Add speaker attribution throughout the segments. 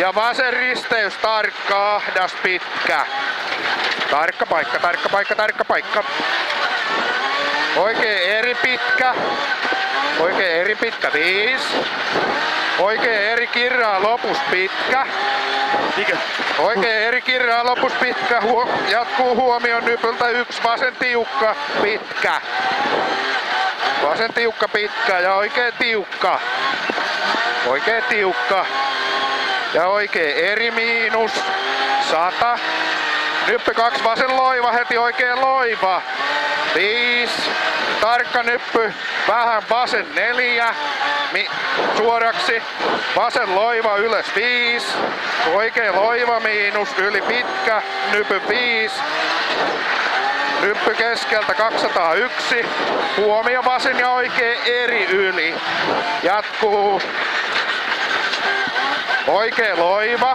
Speaker 1: Ja vasen risteys tarkka, ahdas pitkä. Tarkka paikka, tarkka paikka, tarkka paikka. Oikein eri pitkä. Oikein eri pitkä, 5. Oikein eri kirraa lopus pitkä. Oikein eri kirraa lopus pitkä. Jatkuu huomioon nypyltä 1. Vasen tiukka, pitkä. Vasen tiukka, pitkä ja oikein tiukka. Oikein tiukka. Ja oikein eri miinus. 100. Nyppy 2, vasen loiva, heti oikein loiva. 5. Tarkka nyppy, vähän vasen 4. Suoraksi. Vasen loiva ylös 5. Oikein loiva miinus, yli pitkä. Nyppy 5. Nyppy keskeltä 201. Huomio vasen ja oikein eri yli. Jatkuu. Oikein loiva.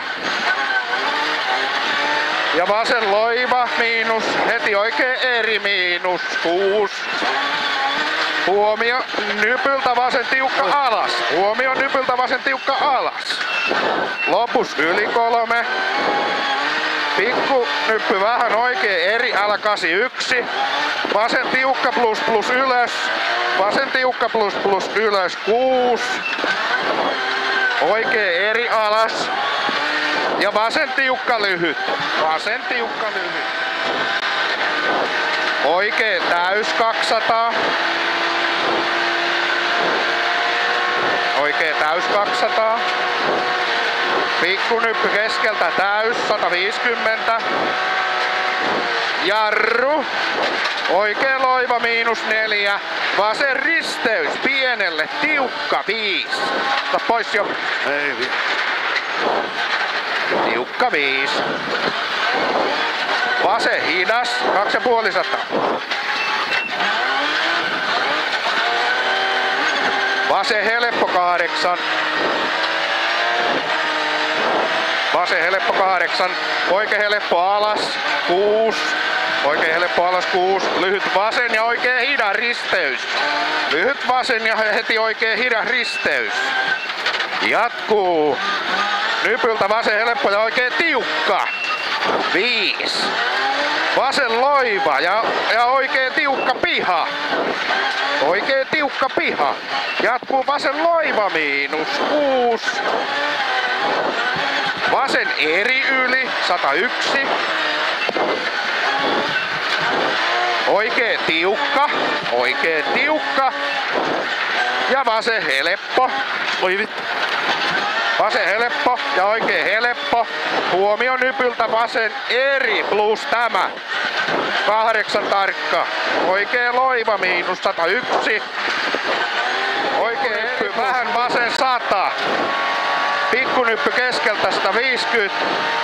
Speaker 1: Ja vasen loiva miinus, heti oikein eri miinus, 6. Huomio nypyltä vasen tiukka alas. Huomio nypyltä vasen tiukka alas. Lopus yli 3. Pikku nyppy vähän oikein eri, älä 81. Vasen tiukka plus plus ylös. Vasen tiukka plus plus ylös, 6. Oikein eri alas. Ja vasen tiukka lyhyt. Vasen tiukka lyhyt. Oikein täys 200. Oikein täys 200. Pikkunyppy keskeltä täys 150. Jarru. Oikein loiva miinus 4. Vasen risteys pienelle tiukka 5. Ota pois jo. Ei vielä. Tiukka 5. Vasen hidas 250. Vasen helppo 8. Vasen helppo 8. Oikein helppo alas 6. Oikein helppo alas 6. Lyhyt vasen ja oikein hidas risteys. Lyhyt vasen ja heti oikein hidas risteys. Jatkuu. Nypyltä vasen helppo ja oikein tiukka. 5. Vasen loiva ja oikein tiukka piha. Oikein tiukka piha. Jatkuu vasen loiva miinus 6. Vasen eri yli 101. Oikein tiukka. Oikein tiukka. Ja vasen helppo. Oi vittu. Vasen helppo ja oikein helppo. Huomio nypyltä vasen eri plus tämä. 8 tarkka. Oikein loiva miinus 101. Oikein nyppy vähän vasen 100. Pikkunyppy keskeltä 150.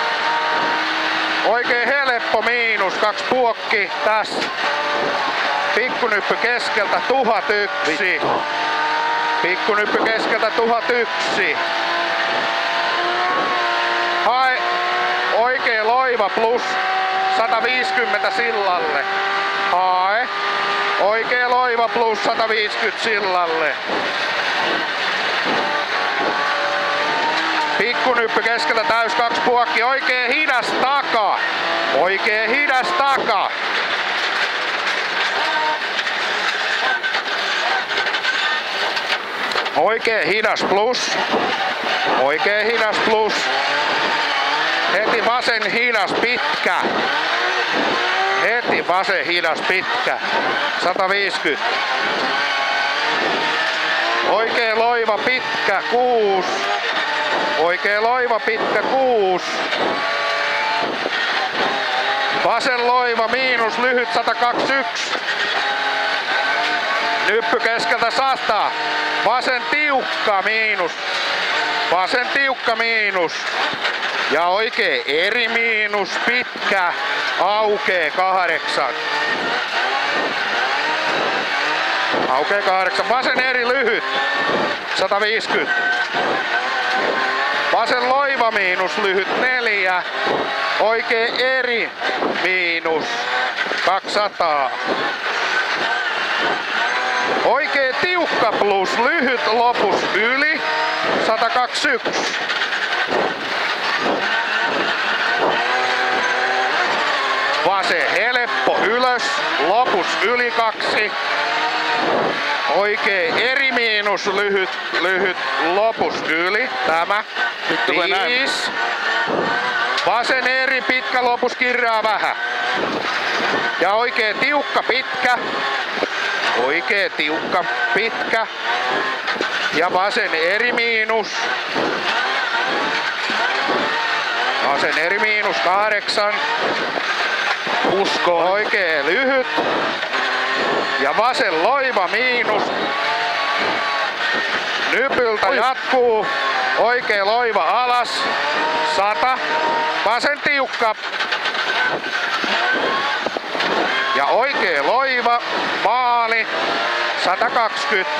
Speaker 1: Oikein helppo miinus 2 puokki tässä. Pikkunyppy keskeltä 1001. Pikkunyppy keskeltä 1001. Hae oikein loiva plus 150 sillalle. Hae oikein loiva plus 150 sillalle. Pikkunyppy keskeltä täys 2 puokki. Oikein hidas taka. Oikein hidas taka. Oikein hidas plus. Oikein hidas plus. Heti vasen hidas pitkä. Heti vasen hidas pitkä. 150. Oikein loiva pitkä 6. Oikein loiva pitkä 6. Vasen loiva miinus lyhyt 121. Nyppy keskeltä 100. Vasen tiukka miinus. Vasen tiukka miinus. Ja oikein eri miinus pitkä. Aukee 8. Aukee 8. Vasen eri lyhyt. 150. Vasen loiva miinus lyhyt 4. Oikein eri miinus 200. Oikein tiukka plus lyhyt lopus yli 121. Vasen helppo ylös, lopus yli 2. Oikee eri miinus, lyhyt, lopus yli. Tämä. 5. Vasen eri, pitkä, lopus kirjaa vähän. Ja oikee tiukka, pitkä. Oikee tiukka, pitkä. Ja vasen eri miinus. Vasen eri miinus 8. Usko. Oikee lyhyt. Ja vasen loiva miinus. Nypyltä jatkuu. Oikee loiva alas. 100. Vasen tiukka. Ja oikee loiva. Maali. 120.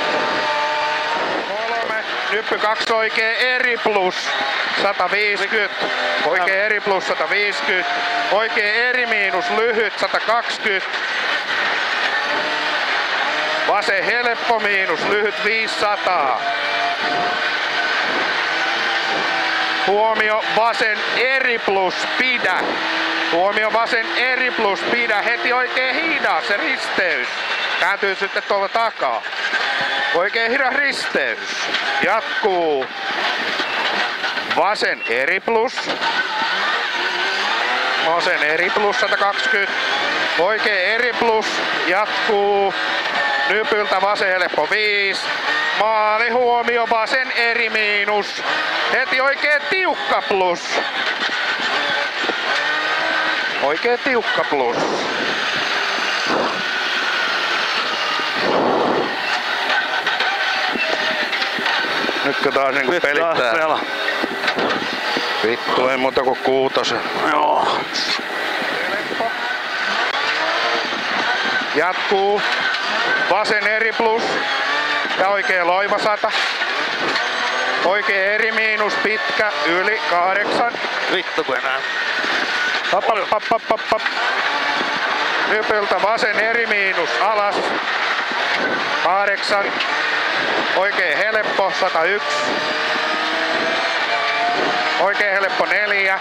Speaker 1: 3. Nyppy 2 oikee eri plus. 150. Oikee eri plus 150. Oikee eri miinus lyhyt 120. Vasen helppo miinus lyhyt 500. Huomio vasen eri plus pidä. Huomio vasen eri plus pidä. Heti oikein hidas se risteys. Kääntyy sitten tuolla takaa. Oikein hidas risteys. Jatkuu. Vasen eri plus. Vasen eri plus 120. Oikein eri plus. Jatkuu. Nypyltä vasen helppo 5. Maali huomio vasen eri miinus. Heti oikein tiukka plus. Oikein tiukka plus. Nytkö taas niinku pelittää? Vittu ei muuta kuin 6. Joo. Jatkuu. Vasen eri plus. Ja oikee loiva 100. Oikee eri miinus pitkä yli 8.
Speaker 2: Vittu kun enää.
Speaker 1: Hop. Nypyltä vasen eri miinus alas. 8. Oikee helppo 101. Oikee helppo 4.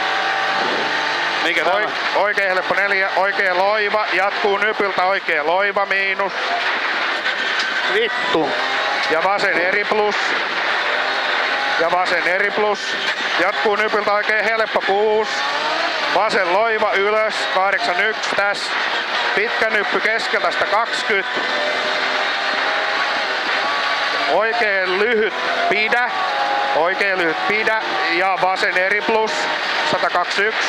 Speaker 2: Mikä tämä?
Speaker 1: Oikee helppo 4. Oikee loiva. Jatkuu nypyltä oikee loiva miinus.
Speaker 2: Vittu.
Speaker 1: Ja vasen eri plus. Ja vasen eri plus. Jatkuu nypyltä oikein helppo 6. Vasen loiva ylös 81 tässä. Pitkä nyppy keskeltä 120. Oikein lyhyt pidä. Oikein lyhyt pidä. Ja vasen eri plus 121.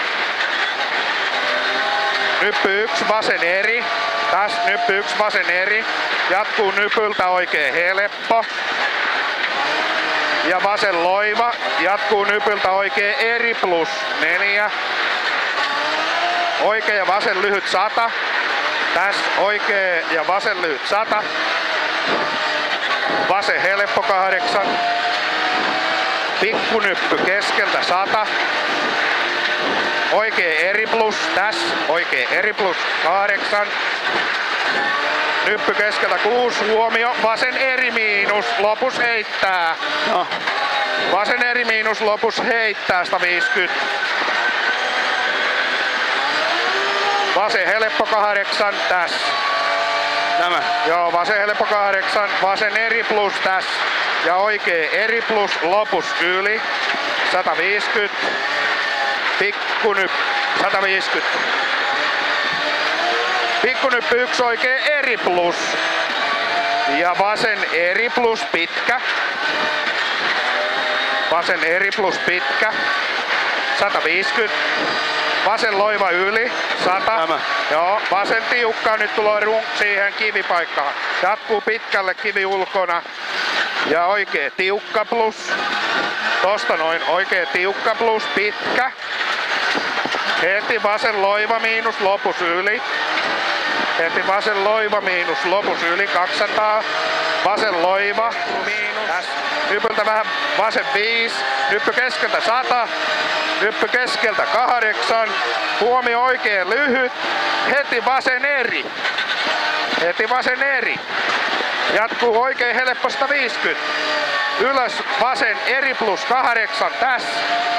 Speaker 1: Nyppy 1 vasen eri. Tässä nyppy 1 vasen eri. Jatkuu nypyltä oikein helppo. Ja vasen loiva. Jatkuu nypyltä oikein eri plus 4. Oikein ja vasen lyhyt 100. Tässä oikein ja vasen lyhyt 100. Vasen helppo 8. Pikkunyppy keskeltä 100. Oikein eri plus. Tässä oikein eri plus 8. Nyppy keskeltä 6. Huomio. Vasen eri miinus. Lopus heittää.
Speaker 2: No.
Speaker 1: Vasen eri miinus. Lopus heittää 150. Vasen helppo 8 tässä.
Speaker 2: Tämä.
Speaker 1: Joo, vasen helppo 8. Vasen eri plus tässä. Ja oikee eri plus. Lopus yli. 150. Pikkunyppy 150. Pikkunyppy 1 oikee eri plus. Ja vasen eri plus pitkä. Vasen eri plus pitkä. 150. Vasen loiva yli. 100.
Speaker 2: Tämä.
Speaker 1: Joo, vasen tiukka. Nyt tulee siihen kivipaikkaan. Jatkuu pitkälle kivi ulkona. Ja oikee tiukka plus. Tosta noin oikee tiukka plus pitkä. Heti vasen loiva miinus lopus yli. Heti vasen loiva miinus lopus yli 200. Vasen loiva miinus. Nypyltä vähän vasen 5. Nyppy keskeltä 100. Nyppy keskeltä 8. Huomio oikein lyhyt. Heti vasen eri. Heti vasen eri. Jatkuu oikein helppo 150. ylös, vasen, eri plus 8, tässä.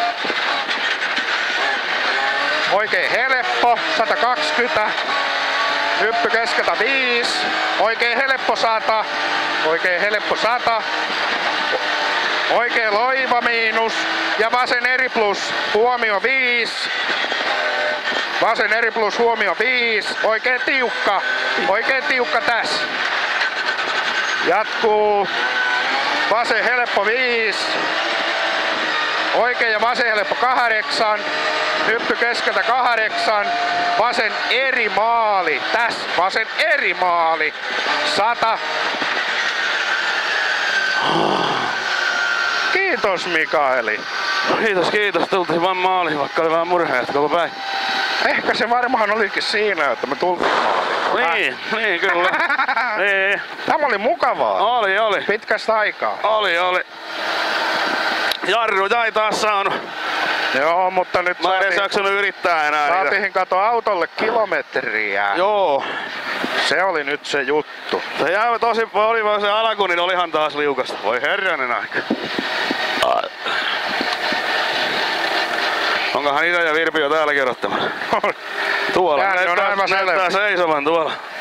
Speaker 1: Oikein helppo, 120. Hyppy keskeltä 5. Oikein helppo 100. Oikein helppo 100. Oikein loiva miinus. Ja vasen eri plus, huomio 5. Vasen eri plus, huomio 5. Oikein tiukka tässä. Jatkuu. Vasen helppo 5. Oikein ja vasen helppo 8. Hyppy keskeltä 8. Vasen eri maali. Tässä vasen eri maali. 100. Kiitos Mikaeli.
Speaker 2: Kiitos. Tultiin vaan maaliin, vaikka oli vähän murheet koko päivä.
Speaker 1: Ehkä se varmaan olikin siinä, että me tultiin maaliin.
Speaker 2: Niin kyllä. Niin.
Speaker 1: Tämä oli mukavaa.
Speaker 2: Oli.
Speaker 1: Pitkästä aikaa.
Speaker 2: Oli. Jarru jäi taas saanut.
Speaker 1: Joo, mutta nyt
Speaker 2: Mä en edes jaksanut yrittää enää niitä.
Speaker 1: saatiin kato autolle kilometriä.
Speaker 2: Joo.
Speaker 1: Se oli nyt se juttu.
Speaker 2: Se jäi tosi oli se alku, niin olihan taas liukasta. Voi herranen aika. Onkohan Ida ja Virpi jo täällä kerrottamassa? Tuolla.
Speaker 1: Tää on aivan
Speaker 2: Näyttää
Speaker 1: selvä.
Speaker 2: seisovan tuolla.